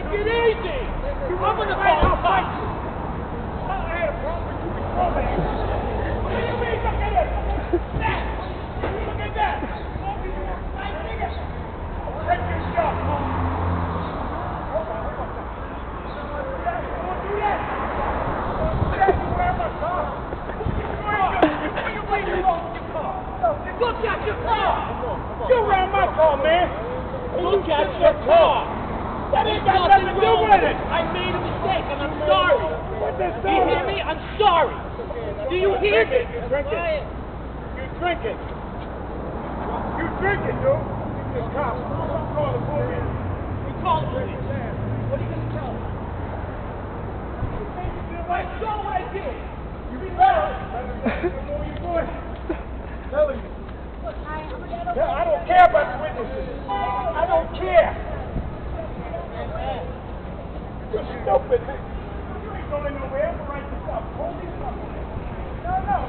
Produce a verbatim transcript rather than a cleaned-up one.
Take it easy. I'm gonna call the cops. I had a problem with you before that. What do you mean? Look at it. That. Look at that. Nice nigga. Take your shot. Hold on, hold on. Don't do that. Don't do that. You wear my car. Where you bring your car? Look at your car. You ran my car, man. Look at your car. That ain't got nothing to do with it. I made a mistake and I'm sorry. What the Do you hear me? I'm sorry. Do you hear me? You drinking. You drinking. You drinking, dude. You just cop. I'm calling the police. We call the police. What are you going to tell them? I saw what I did. You better. The more you do it. Telling you. I don't care about the witnesses. I don't care. You're stupid. You ain't going nowhere. Right this up. Hold this up. No, no.